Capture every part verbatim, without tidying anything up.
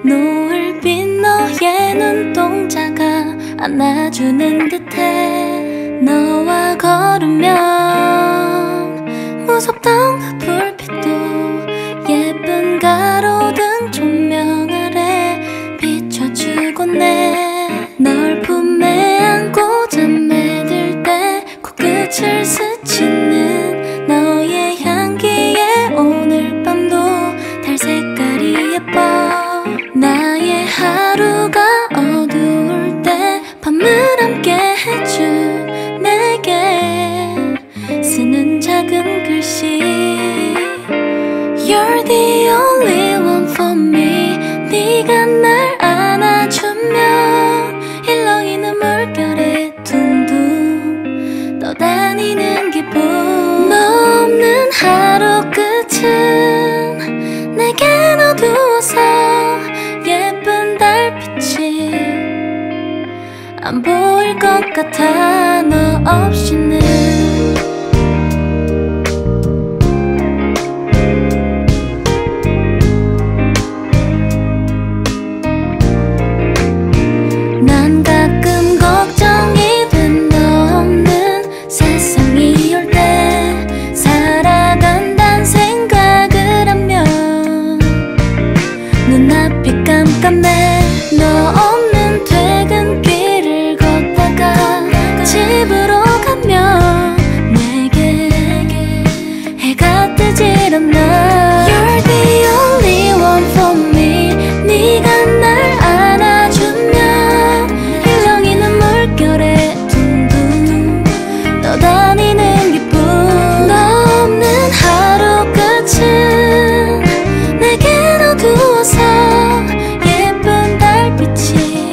노을빛 너의 눈동자가 안아주는 듯해. 너와 걸으면 무섭던 그 불빛도 예쁜 가로등 조명 아래 비춰주곤 해. 널 품에 안고 잠에 들 때 코끝을 스치는 너의 향기에 오늘 밤도 달 색깔이 예뻐. 나의 하루가 어두울 때 밤을 함께 해준 내게 쓰는 작은 글씨. You're the only one for me. 네가 날 안아주면 일렁이는 물결에 둥둥 떠다니는 기분. 너 없는 하루 끝은 내겐 어두워서 예쁜 달빛이 안 보일 것 같아. 너 없이는 난 가끔 걱정이 돼. 너 없는 세상이 올 때 살아간단 생각을 하면 눈앞이 깜깜해. 너 없는 퇴근길을 걷다가 집으로 가면 내게 해가 뜨질 않아. You're the only one for me. 네가 날 안아주면 일렁이는 물결에 둥둥 떠다니는 기분. 너 없는 하루 끝은 내겐 어두워서 예쁜 달빛이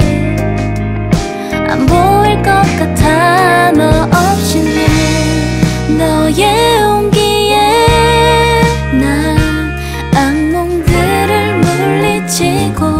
안 보일 것 같아. 너 없이는 너의 온기에 난 악몽들을 물리치고